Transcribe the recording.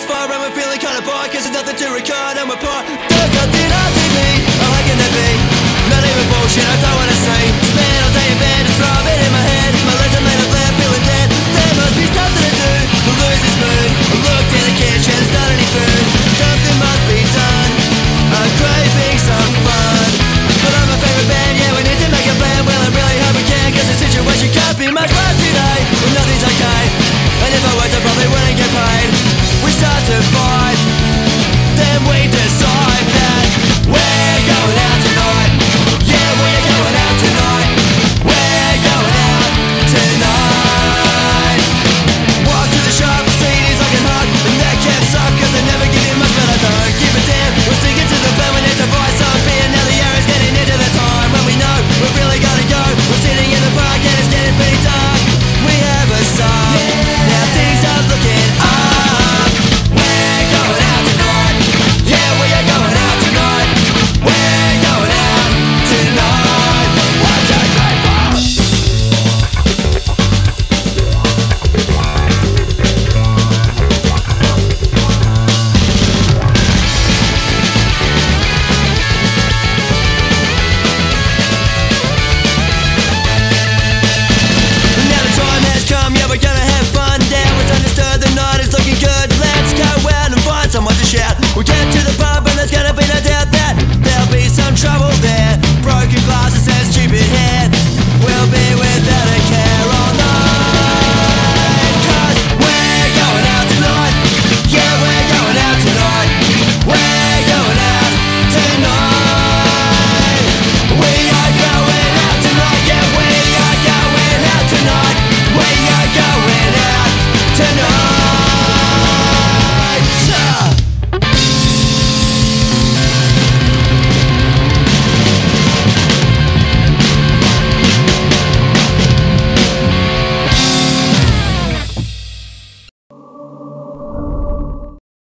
this far and we're feeling kinda bored, cause there's nothing to record and we're poor. There's nothing on TV, or how can there be? Not even bullshit, I don't wanna say. Spend all day in bed, it's throbbing in my head. My legs are made of lead, feeling dead. There must be something to do to lose this mood. I looked in the kitchen, there's not any food. Something must be done, I'm craving some fun. But I'm my favorite band, yeah, we need to make a plan. Well, I really hope we can, cause the situation can't be much worse today. Well, nothing's okay, and if I worked I probably wouldn't get paid. We start to fight, then we decide